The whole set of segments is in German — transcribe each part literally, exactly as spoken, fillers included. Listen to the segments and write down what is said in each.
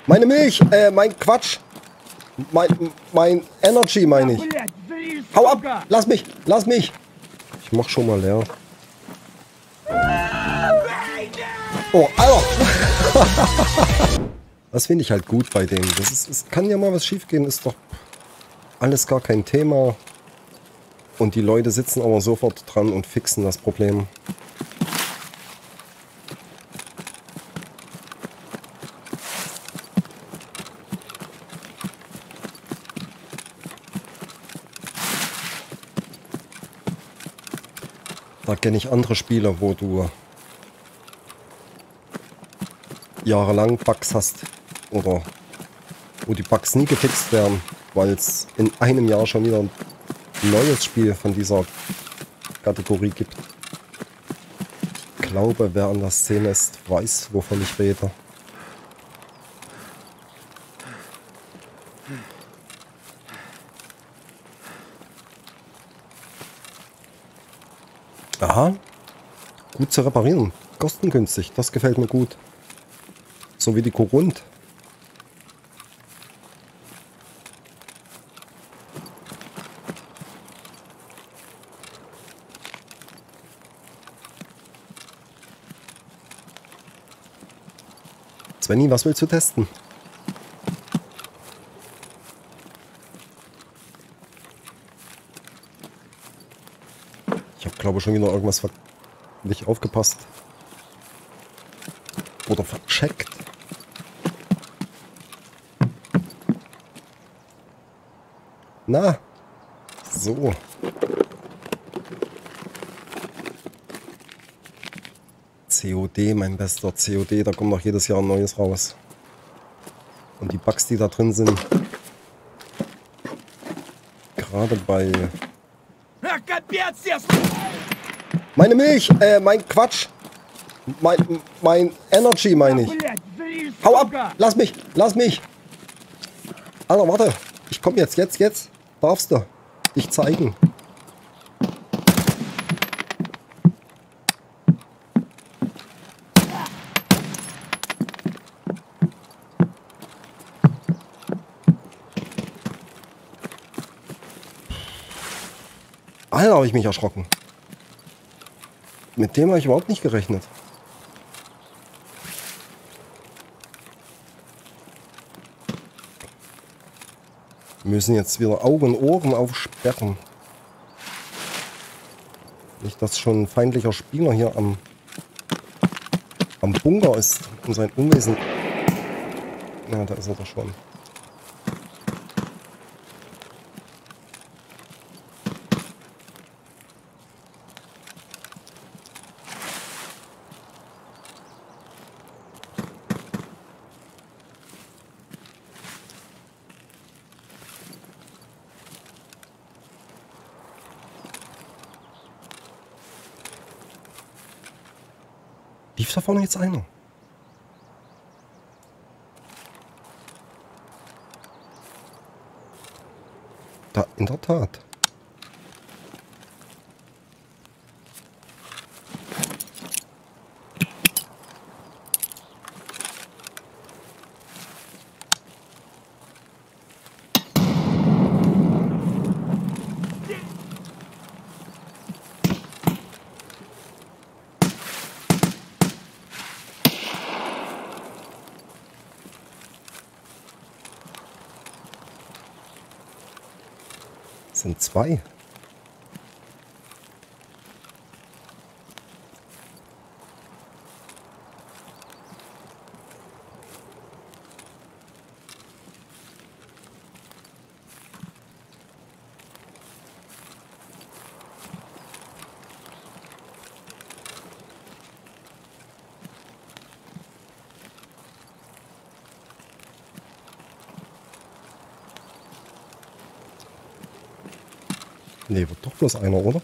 Meine Milch, äh, mein Quatsch. Mein, mein Energy meine ich. Hau ab, lass mich, lass mich. Ich mach schon mal leer. Oh, Alter. Das finde ich halt gut bei dem. Das ist, es kann ja mal was schief gehen, ist doch alles gar kein Thema. Und die Leute sitzen aber sofort dran und fixen das Problem. Da kenne ich andere Spiele, wo du jahrelang Bugs hast oder wo die Bugs nie gefixt werden, weil es in einem Jahr schon wieder ein neues Spiel von dieser Kategorie gibt. Ich glaube, wer an der Szene ist, weiß, wovon ich rede. Aha, gut zu reparieren, kostengünstig, das gefällt mir gut. So wie die Korund. Svenny, was willst du testen? Ich habe glaube schon wieder irgendwas ver nicht aufgepasst. Oder vercheckt. Na, so. C O D, mein bester C O D, da kommt noch jedes Jahr ein neues raus. Und die Bugs, die da drin sind, gerade bei... Meine Milch, äh, mein Quatsch. Mein, mein Energy meine ich. Hau ab, lass mich, lass mich. Alter, warte. Ich komm jetzt, jetzt, jetzt. Darfst du dich zeigen. Alter, habe ich mich erschrocken. Mit dem habe ich überhaupt nicht gerechnet. Wir müssen jetzt wieder Augen und Ohren aufsperren. Nicht, dass schon ein feindlicher Spieler hier am, am Bunker ist und sein Unwesen... Ja, da ist er doch schon. Lief da vorne jetzt einer? Da, in der Tat. Sind zwei. Nee, wird doch bloß einer, oder?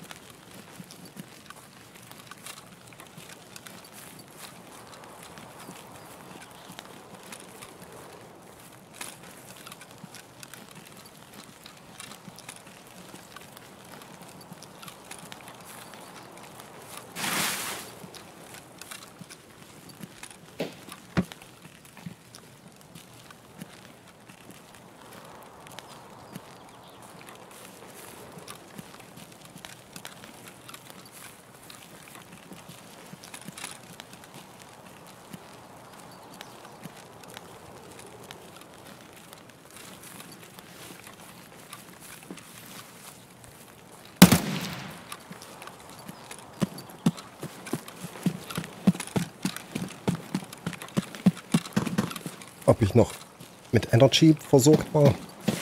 ob ich noch mit Energy versorgt war.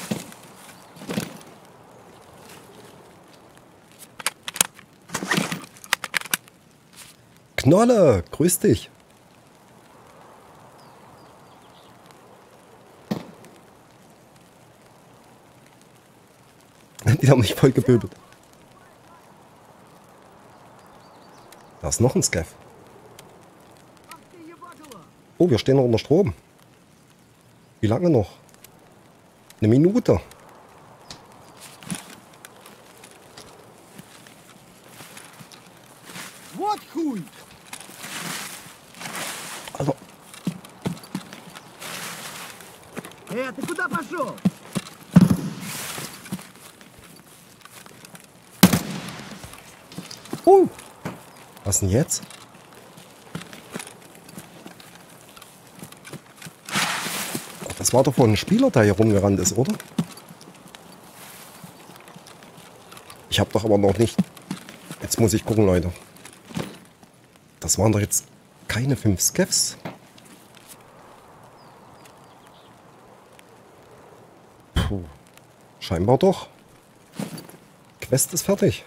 Knolle, grüß dich. Die haben mich voll geböbelt. Da ist noch ein Scav. Oh, wir stehen noch unter Strom. Wie lange noch? Eine Minute. Also. Эй, ты куда пошел? Uh, was denn jetzt? Oh, das war doch wohl ein Spieler, der hier rumgerannt ist, oder? Ich habe doch aber noch nicht... Jetzt muss ich gucken, Leute. Das waren doch jetzt keine fünf Scavs. Puh. Scheinbar doch. Quest ist fertig.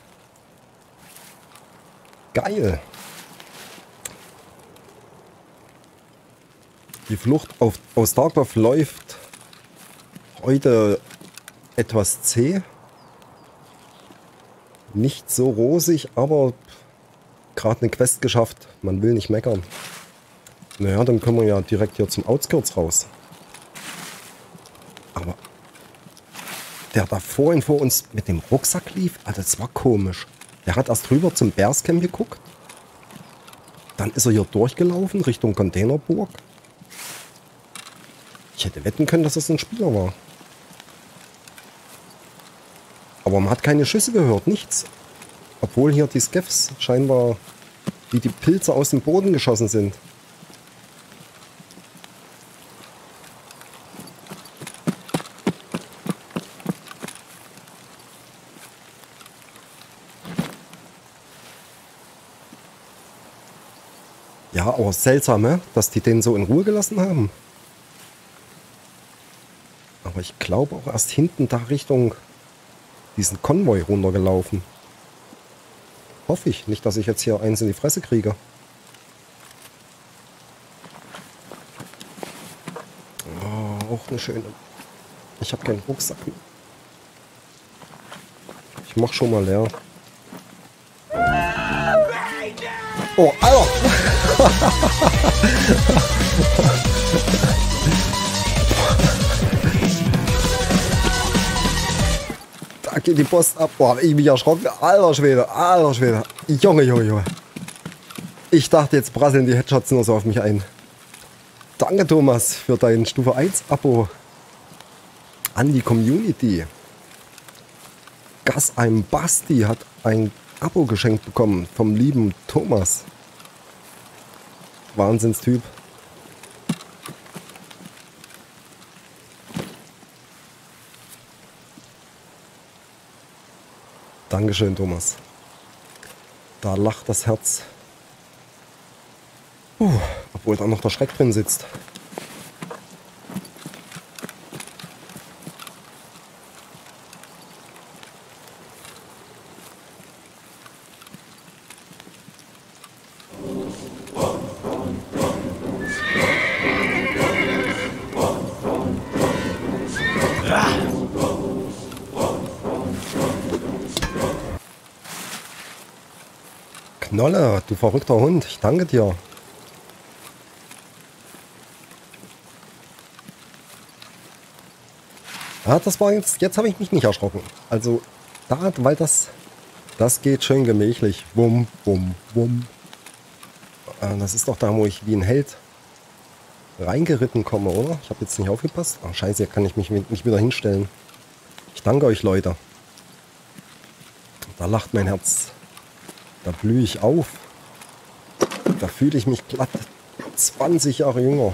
Geil. Die Flucht auf, aus Darkov läuft heute etwas zäh. Nicht so rosig, aber gerade eine Quest geschafft. Man will nicht meckern. Naja, dann können wir ja direkt hier zum Outskirts raus. Aber der da vorhin vor uns mit dem Rucksack lief, also das war komisch. Der hat erst rüber zum Bearscamp geguckt. Dann ist er hier durchgelaufen Richtung Containerburg. Ich hätte wetten können, dass es ein Spieler war. Aber man hat keine Schüsse gehört, nichts. Obwohl hier die Scavs scheinbar wie die Pilze aus dem Boden geschossen sind. Ja, aber seltsam, ne? Dass die den so in Ruhe gelassen haben. Aber ich glaube auch erst hinten da Richtung diesen Konvoi runtergelaufen. Hoffe ich. Nicht, dass ich jetzt hier eins in die Fresse kriege. Oh, auch eine schöne... Ich habe keinen Rucksack mehr. Ich mach schon mal leer. Oh, Alter! Da geht die Post ab. Boah, hab ich mich erschrocken. Alter Schwede, alter Schwede. Junge, Junge, Junge. Ich dachte, jetzt prasseln die Headshots nur so auf mich ein. Danke, Thomas, für dein Stufe eins Abo. An die Community. Gas ein Basti hat ein Abo geschenkt bekommen vom lieben Thomas. Wahnsinnstyp. Dankeschön, Thomas. Da lacht das Herz. Uh, obwohl da noch der Schreck drin sitzt. Knolle, du verrückter Hund, ich danke dir. Ja, das war jetzt, jetzt habe ich mich nicht erschrocken. Also, da, weil das, das geht schön gemächlich. Wum, wum, wum. Äh, das ist doch da, wo ich wie ein Held reingeritten komme, oder? Ich habe jetzt nicht aufgepasst. Ach, scheiße, hier kann ich mich nicht wieder hinstellen. Ich danke euch, Leute. Da lacht mein Herz. Da blühe ich auf. Da fühle ich mich glatt zwanzig Jahre jünger.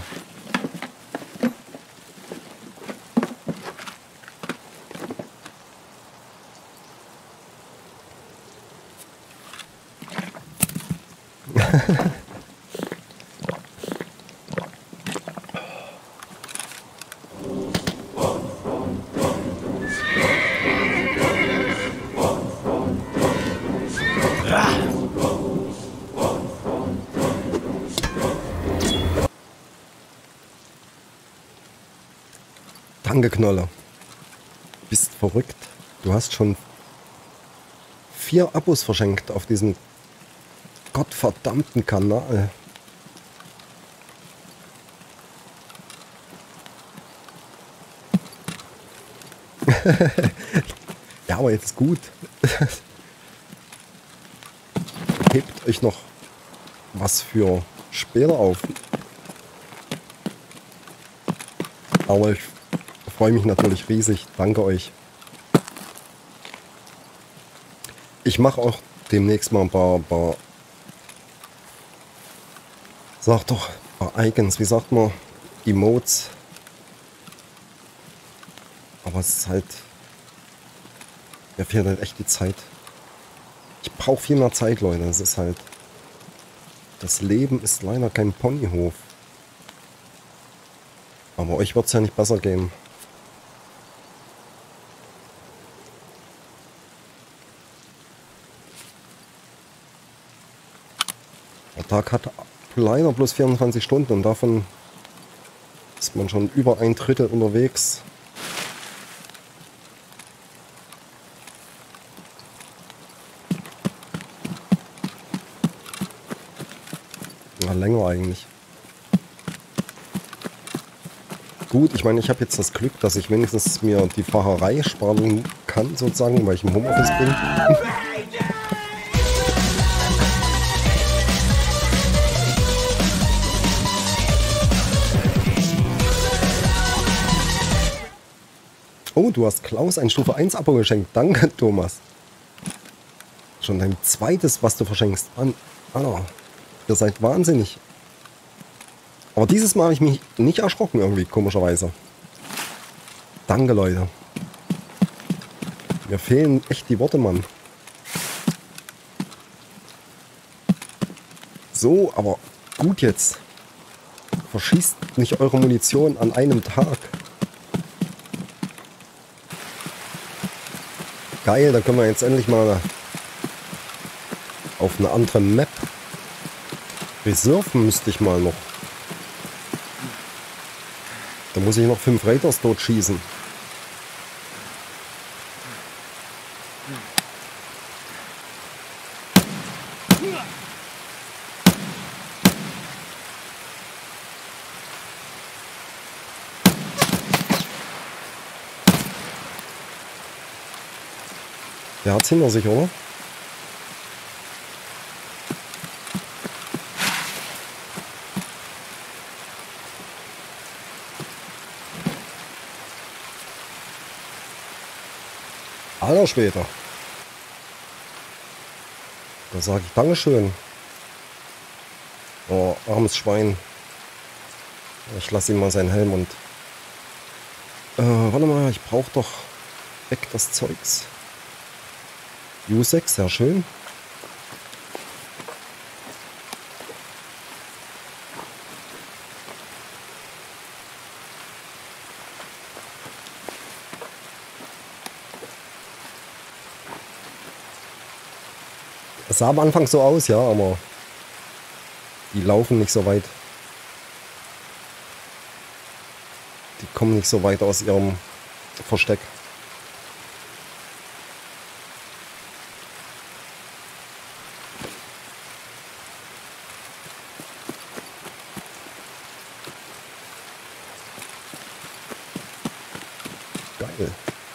Danke, Knolle. Bist verrückt. Du hast schon vier Abos verschenkt auf diesem gottverdammten Kanal. Ja, aber jetzt ist gut. Hebt euch noch was für später auf. Aber ich freue mich natürlich riesig. Danke euch. Ich mache auch demnächst mal ein paar, paar sag doch, ein paar Icons, wie sagt man, Emotes. Aber es ist halt, mir fehlt halt echt die Zeit. Ich brauche viel mehr Zeit, Leute. Es ist halt, das Leben ist leider kein Ponyhof. Aber euch wird es ja nicht besser gehen. Der Tag hat leider bloß vierundzwanzig Stunden und davon ist man schon über ein Drittel unterwegs. Ja, länger eigentlich. Gut, ich meine, ich habe jetzt das Glück, dass ich wenigstens mir die Fahrerei sparen kann, sozusagen, weil ich im Homeoffice bin. Oh, du hast Klaus ein Stufe eins Abo geschenkt. Danke, Thomas. Schon dein zweites, was du verschenkst. Mann, Alter, ihr seid wahnsinnig. Aber dieses Mal habe ich mich nicht erschrocken irgendwie, komischerweise. Danke, Leute. Mir fehlen echt die Worte, Mann. So, aber gut jetzt. Verschießt nicht eure Munition an einem Tag. Geil, da können wir jetzt endlich mal auf eine andere Map. Reserve müsste ich mal noch. Da muss ich noch fünf Raiders dort schießen. Der hat's hinter sich, oder? Alter Schwede. Da sage ich Dankeschön. Oh, armes Schwein. Ich lasse ihm mal seinen Helm und... Äh, warte mal, ich brauche doch weg das Zeugs. U sechs, sehr schön. Es sah am Anfang so aus, ja, aber die laufen nicht so weit. Die kommen nicht so weit aus ihrem Versteck. Geil.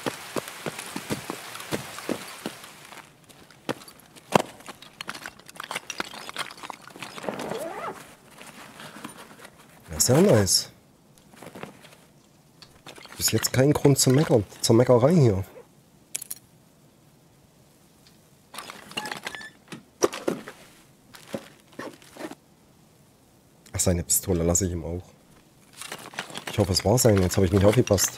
Ja, sehr nice. Bis jetzt kein Grund zum Meckern, zur Meckerei hier. Ach, seine Pistole lasse ich ihm auch. Ich hoffe, es war sein. Jetzt habe ich nicht aufgepasst.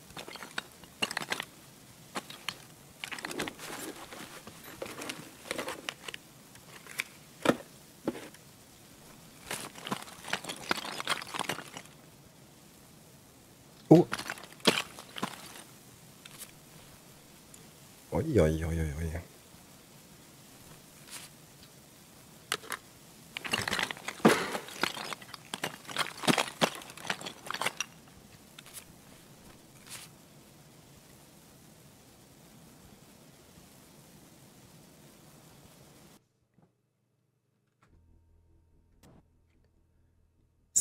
Oh. Oi, oi, oi, oi.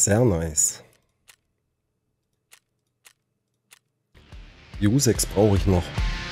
Sehr nice. U sechs brauche ich noch.